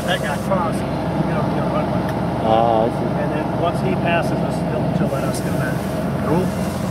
that guy cross, you know, runway. I see. And then once he passes us, he'll let us go back. Cool.